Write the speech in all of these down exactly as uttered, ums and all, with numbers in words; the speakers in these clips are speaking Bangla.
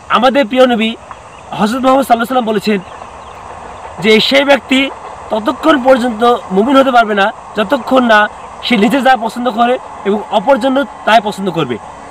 আমাদের প্রিয় নবী হযরত মুহাম্মদ সাল্লাল্লাহু আলাইহি ওয়াসাল্লাম বলেছেন যে সেই ব্যক্তি ততক্ষণ পর্যন্ত মুমিন হতে পারবে না যতক্ষণ না সে নিজে যা পছন্দ করে এবং অপর জন্য তাই পছন্দ করবে।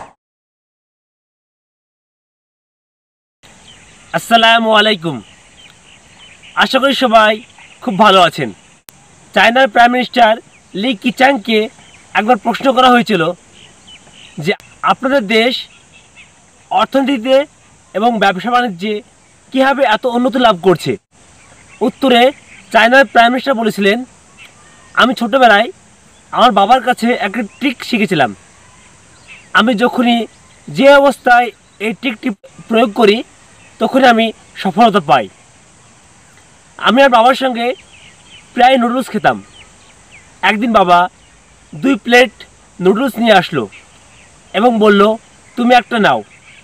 আসসালামু আলাইকুম। আশা করি সবাই খুব ভালো আছেন। চায়নার প্রাইম মিনিস্টার লি কিচাংকে একবার প্রশ্ন করা হয়েছিল যে আপনাদের দেশ অর্থনীতিতে এবং ব্যবসা বাণিজ্যে কীভাবে এত উন্নতি লাভ করছে। উত্তরে চায়নার প্রাইম মিনিস্টার বলেছিলেন, আমি ছোটোবেলায় আমার বাবার কাছে একটা ট্রিক শিখেছিলাম। আমি যখনই যে অবস্থায় এই ট্রিকটি প্রয়োগ করি তখনই আমি সফলতা পাই। আমি আর বাবার সঙ্গে প্রায় নুডলস খেতাম। একদিন বাবা দুই প্লেট নুডলস নিয়ে আসলো এবং বলল, তুমি একটা নাও।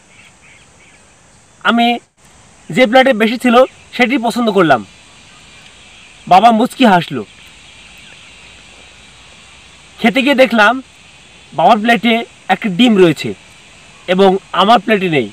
আমি যে প্লেটে বেশি ছিল সেটি পছন্দ করলাম। বাবা মুচকি হাসলো। খেতে গিয়ে দেখলাম বাবার প্লেটে একটা ডিম রয়েছে এবং আমার প্লেটে নেই।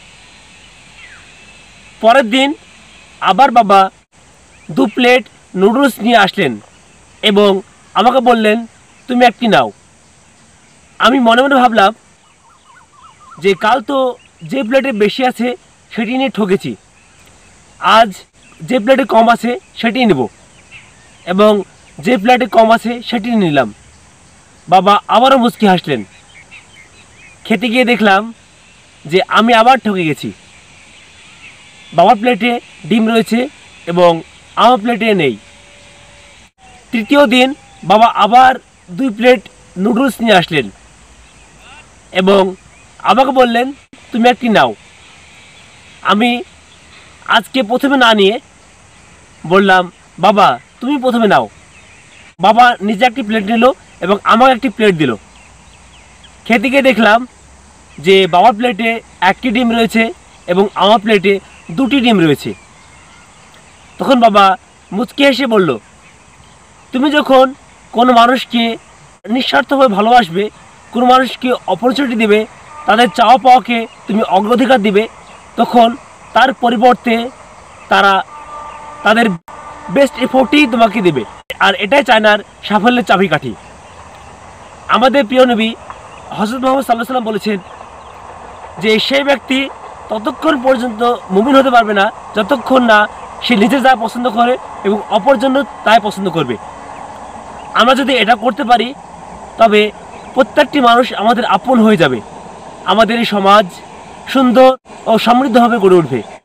পরের দিন আবার বাবা দু প্লেট নুডলস নিয়ে আসলেন এবং আমাকে বললেন, তুমি একটি নাও। আমি মনে মনে ভাবলাম যে কাল তো যে প্লেটে বেশি আছে সেটি নিয়ে ঠকেছি, আজ যে প্লেটে কম আছে সেটি নেব এবং যে প্লেটে কম আছে সেটি নিলাম। বাবা আবারও মুচকি হাসলেন। খেতে গিয়ে দেখলাম যে আমি আবার ঠকে গেছি। বাবার প্লেটে ডিম রয়েছে এবং আমার প্লেটে নেই। তৃতীয় দিন বাবা আবার দুই প্লেট নুডলস নিয়ে আসলেন এবং আমাকে বললেন, তুমি একটি নাও। আমি আজকে প্রথমে না নিয়ে বললাম, বাবা তুমি প্রথমে নাও। বাবা নিজে একটি প্লেট নিল এবং আমাকে একটি প্লেট দিল। খেতে গিয়ে দেখলাম যে বাবার প্লেটে একটি ডিম রয়েছে এবং আমার প্লেটে দুটি ডিম রয়েছে। তখন বাবা মুচকি হেসে বলল, তুমি যখন কোনো মানুষকে নিঃস্বার্থভাবে ভালোবাসবে, কোনো মানুষকে অপরচুনিটি দেবে, তাদের চাওয়া পাওয়াকে তুমি অগ্রাধিকার দিবে, তখন তার পরিবর্তে তারা তাদের বেস্ট এফোর্টই তোমাকে দেবে। আর এটাই চায়নার সাফল্যের চাবিকাঠি। আমাদের প্রিয় নবী হযরত মুহাম্মদ সাল্লাল্লাহু আলাইহি ওয়াসাল্লাম বলেছেন যে সেই ব্যক্তি ততক্ষণ পর্যন্ত মুমিন হতে পারবে না যতক্ষণ না সে নিজে যা পছন্দ করে এবং অপর জন্য তাই পছন্দ করবে। আমরা যদি এটা করতে পারি তবে প্রত্যেকটি মানুষ আমাদের আপন হয়ে যাবে। আমাদের এই সমাজ সুন্দর ও সমৃদ্ধভাবে গড়ে উঠবে।